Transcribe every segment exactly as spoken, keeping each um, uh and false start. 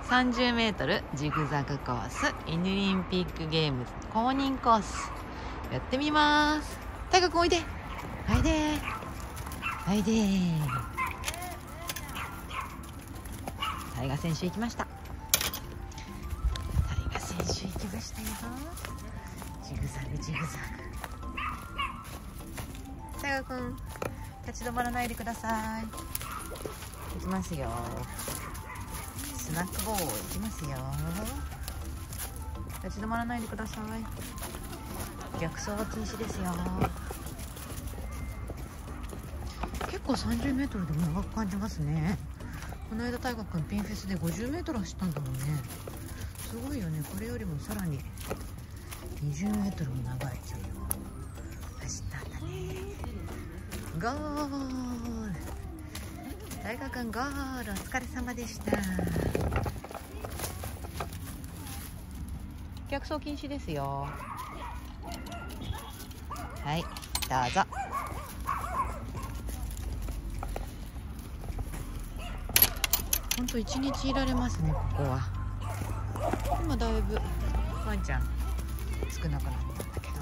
さんじゅうメートルジグザグコースイヌリンピックゲームズ公認コースやってみます。大河君おいでおいでおいで。大河選手行きました。大河選手行きましたよ。ジグザグジグザグ。大河君立ち止まらないでください。行きますよ。スナックボール行きますよ。立ち止まらないでください。逆走は禁止ですよ。結構さんじゅうメートルでも長く感じますね。この間大河君ピンフェスでごじゅうメートル走ったんだもんね。すごいよね。これよりもさらににじゅうメートルも長い距離を走ったんだね。ゴール。大河君ゴール。お疲れ様でした。逆走禁止ですよ。はい、どうぞ。ほんと一日いられますね、ここは。今だいぶワンちゃん少なくなったんだけど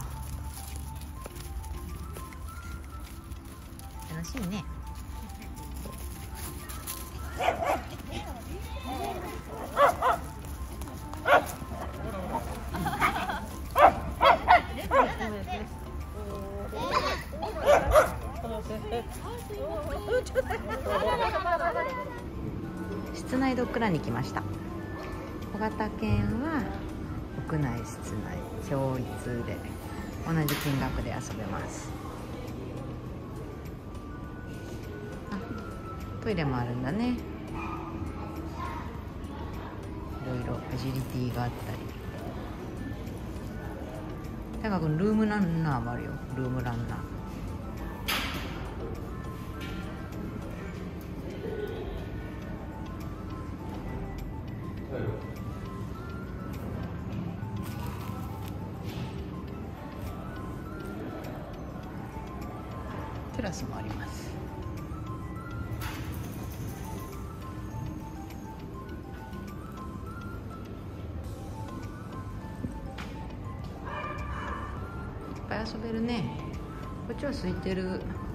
楽しいね。室内ドッグランに来ました。小型犬は屋内室内共通で同じ金額で遊べます。あ、トイレもあるんだね。いろいろアジリティがあったり。大河君ルームランナーもあるよ。ルームランナー。テラスもあります。いっぱい遊べるね。こっちは空いてる。